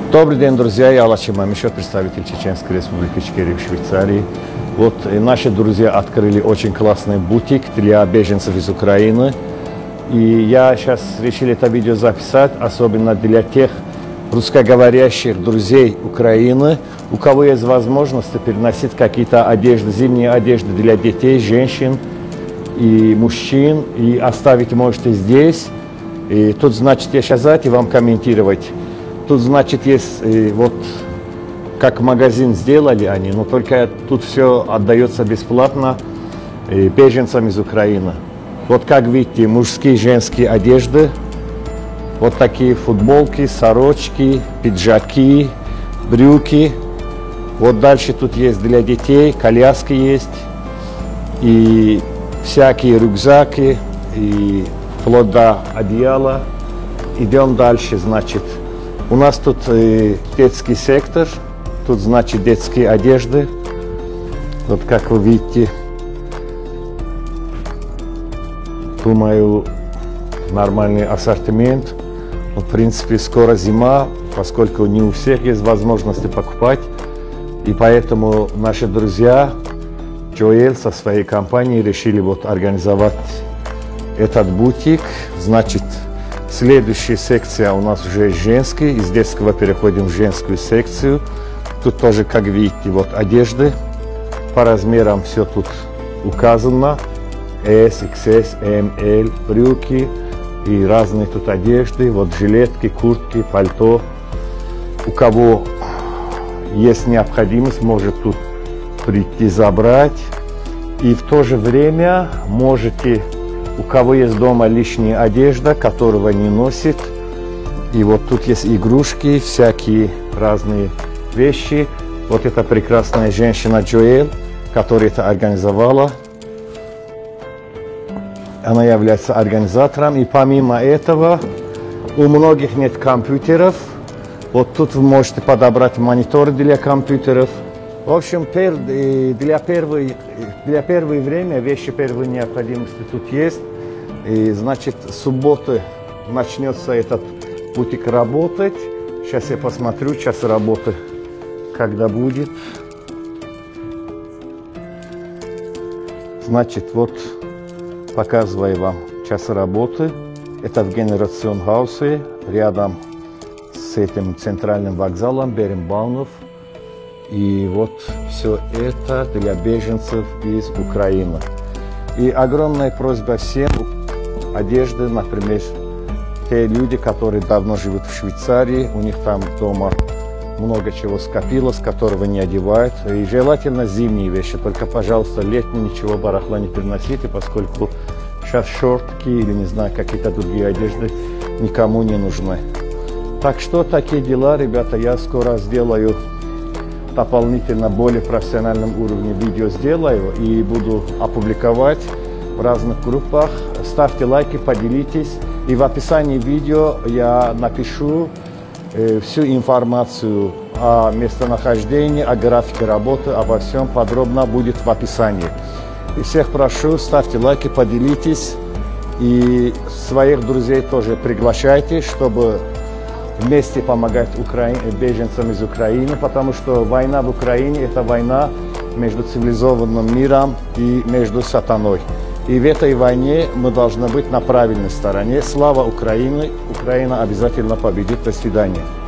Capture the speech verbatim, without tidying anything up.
Добрый день, друзья, я Алачи Мамишев, представитель Чеченской Республики Ичкерия в Швейцарии. Вот наши друзья открыли очень классный бутик для беженцев из Украины. И я сейчас решил это видео записать, особенно для тех русскоговорящих друзей Украины, у кого есть возможность переносить какие-то одежды, зимние одежды для детей, женщин и мужчин, и оставить можете здесь. И тут, значит, я сейчас дайте вам комментировать. Тут, значит, есть э, вот как магазин сделали они, но только тут все отдается бесплатно э, беженцам из Украины. Вот как видите, мужские, женские одежды, вот такие футболки, сорочки, пиджаки, брюки. Вот дальше тут есть для детей, коляски есть, и всякие рюкзаки, и вплоть до одеяла. Идем дальше, значит. У нас тут э, детский сектор, тут, значит, детские одежды. Вот как вы видите, думаю, нормальный ассортимент. Но, в принципе, скоро зима, поскольку не у всех есть возможности покупать. И поэтому наши друзья Джоэл со своей компанией решили вот организовать этот бутик. Значит, следующая секция у нас уже женский. Из детского переходим в женскую секцию. Тут тоже, как видите, вот одежды. По размерам все тут указано. эс, икс эс, эм, эл, брюки и разные тут одежды. Вот жилетки, куртки, пальто. У кого есть необходимость, может тут прийти забрать. И в то же время можете... У кого есть дома лишняя одежда, которого не носит. И вот тут есть игрушки, всякие разные вещи. Вот эта прекрасная женщина Джоэл, которая это организовала. Она является организатором. И помимо этого, у многих нет компьютеров. Вот тут вы можете подобрать мониторы для компьютеров. В общем, для первого, для первого времени вещи первой необходимости тут есть. И, значит, с субботы начнется этот бутик работать. Сейчас я посмотрю час работы, когда будет. Значит, вот показываю вам час работы. Это в Генерацион Хаусе, рядом с этим центральным вокзалом Беренбаунов. И вот все это для беженцев из Украины. И огромная просьба всем одежды, например, те люди, которые давно живут в Швейцарии, у них там дома много чего скопилось, которого не одевают. И желательно зимние вещи, только, пожалуйста, летние ничего барахла не приносите, поскольку сейчас шортки или, не знаю, какие-то другие одежды никому не нужны. Так что такие дела, ребята, я скоро сделаю дополнительно более профессиональном уровне видео сделаю и буду опубликовать в разных группах. Ставьте лайки, поделитесь. И в описании видео я напишу э, всю информацию о местонахождении, о графике работы, обо всем подробно будет в описании. И всех прошу, ставьте лайки, поделитесь. И своих друзей тоже приглашайте, чтобы вместе помогать Укра... беженцам из Украины, потому что война в Украине – это война между цивилизованным миром и между сатаной. И в этой войне мы должны быть на правильной стороне. Слава Украине! Украина обязательно победит. До свидания.